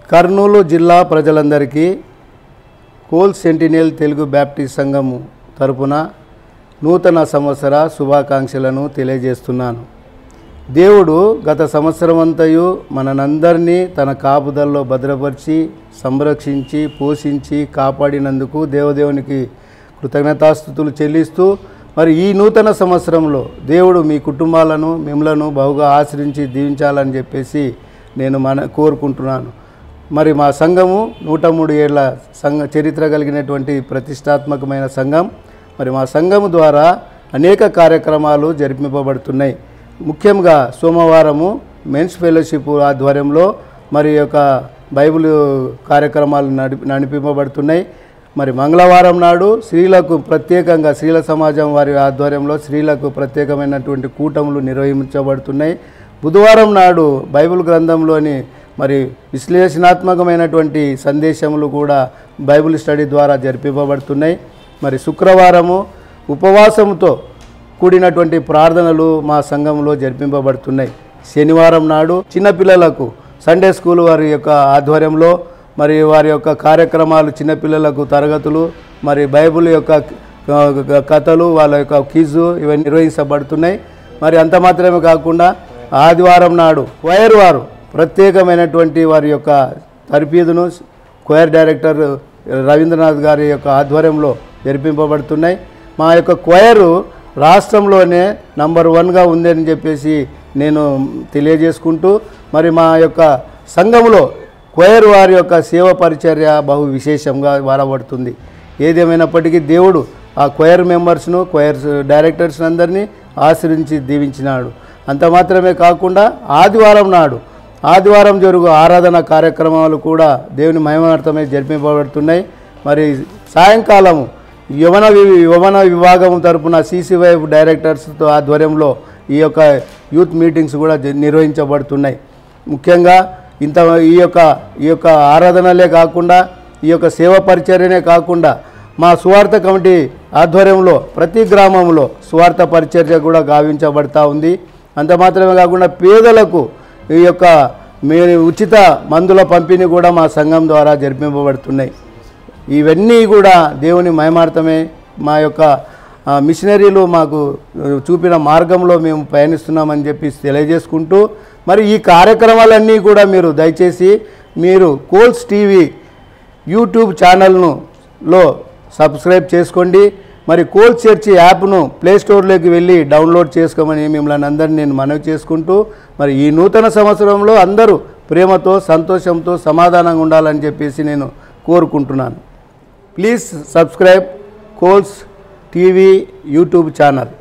కర్నూలు జిల్లా ప్రజలందరికీ coal sentinel Telugu Baptist సంఘం తరపున నూతన సంవత్సర శుభాకాంక్షలను తెలియజేస్తున్నాను. దేవుడు గత సంవత్సరమంతయు మనందరినీ తన కాపుదల్లో భద్రపరిచి సంరక్షించి పోషించి కాపాడినందుకు దేవదేవునికి కృతజ్ఞతాస్తుతులు చెల్లిస్తూ మరి ఈ నూతన సంవత్సరంలో దేవుడు మీ కుటుంబాలను మిమ్మలను బహుగా ఆశ్రయించి దీవించాలని చెప్పేసి నేను కోరుకుంటున్నాను. మరి మా సంఘము 103 ఏళ్ల చరిత్ర కలిగినటువంటి ప్రతిష్టాత్మకమైన సంఘం. మరి మా సంఘము ద్వారా అనేక కార్యక్రమాలు జరిపింపబడుతున్నాయి. ముఖ్యంగా సోమవారము మెన్స్ ఫెలోషిప్ ఆధ్వర్యంలో మరి యొక్క బైబిల్ కార్యక్రమాలు నడిపింపబడుతున్నాయి. మరి మంగళవారం నాడు స్త్రీలకు ప్రత్యేకంగా స్త్రీల సమాజం వారి ఆధ్వర్యంలో స్త్రీలకు ప్రత్యేకమైనటువంటి కూటములు నిర్వహించబడుతున్నాయి. బుధవారం నాడు బైబిల్ గ్రంథంలోని మరి విశ్లేషణాత్మకమైనటువంటి సందేశములు కూడా బైబిల్ స్టడీ ద్వారా జరిపింపబడుతున్నాయి. మరి శుక్రవారము ఉపవాసంతో కూడినటువంటి ప్రార్థనలు మా సంఘంలో జరిపింపబడుతున్నాయి. శనివారం నాడు చిన్నపిల్లలకు సండే స్కూల్ వారి యొక్క ఆధ్వర్యంలో మరి వారి యొక్క కార్యక్రమాలు చిన్నపిల్లలకు తరగతులు మరి బైబిల్ యొక్క కథలు వాళ్ళ యొక్క క్విజ్ ఇవన్నీ నిర్వహించబడుతున్నాయి. మరి అంత మాత్రమే కాకుండా ఆదివారం నాడు క్వైర్ వారు ప్రత్యేకమైనటువంటి వారి యొక్క తర్ఫీదును క్వైర్ డైరెక్టర్ రవీంద్రనాథ్ గారి యొక్క ఆధ్వర్యంలో జరిపింపబడుతున్నాయి. మా యొక్క క్వైరు రాష్ట్రంలోనే నంబర్ 1గా ఉందని చెప్పేసి నేను తెలియజేసుకుంటూ మరి మా యొక్క సంఘంలో క్వైర్ వారి యొక్క సేవ పరిచర్య బహు విశేషంగా వాడబడుతుంది. ఏదేమైనప్పటికీ దేవుడు ఆ క్వైర్ మెంబర్స్ను క్వైర్ డైరెక్టర్స్ అందరినీ ఆశ్రయించి దీవించినాడు. అంత మాత్రమే కాకుండా ఆదివారం జరుగు ఆరాధన కార్యక్రమాలు కూడా దేవుని మహిమార్థమై జరిపింపబడుతున్నాయి. మరి సాయంకాలము యవన విభాగం తరపున CCY డైరెక్టర్స్తో ఆధ్వర్యంలో ఈ యొక్క యూత్ మీటింగ్స్ కూడా నిర్వహించబడుతున్నాయి. ముఖ్యంగా ఈ యొక్క ఆరాధనలే కాకుండా ఈ యొక్క సేవ పరిచర్యనే కాకుండా మా సువార్త కమిటీ ఆధ్వర్యంలో ప్రతి గ్రామంలో సువార్త పరిచర్య కూడా గావించబడతా ఉంది. అంత మాత్రమే కాకుండా పేదలకు ఈ యొక్క ఉచిత మందుల పంపిణీ కూడా మా సంఘం ద్వారా జరిపింపబడుతున్నాయి. ఇవన్నీ కూడా దేవుని మహిమార్థమే. మా యొక్క మిషనరీలు మాకు చూపిన మార్గంలో మేము పయనిస్తున్నామని చెప్పి తెలియజేసుకుంటూ మరి ఈ కార్యక్రమాలన్నీ కూడా మీరు దయచేసి మీరు కోల్స్ టీవీ యూట్యూబ్ ఛానల్లో సబ్స్క్రైబ్ చేసుకోండి. మరి కోల్స్ చర్చి యాప్ను ప్లేస్టోర్లోకి వెళ్ళి డౌన్లోడ్ చేసుకోమని మిమ్మల్ని అందరినీ నేను మనవి చేసుకుంటూ మరి ఈ నూతన సంవత్సరంలో అందరూ ప్రేమతో సంతోషంతో సమాధానంగా ఉండాలని చెప్పేసి నేను కోరుకుంటున్నాను. Please subscribe Coles TV YouTube channel.